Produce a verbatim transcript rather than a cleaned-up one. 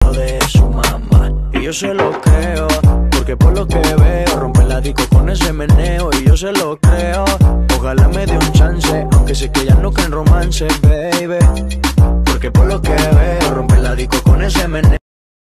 lo de su mamá. Y yo se lo creo, porque por lo que veo rompe la disco con ese meneo. Y yo se lo creo, ojalá me dé un chance, aunque sé que ella no cree en romance, baby.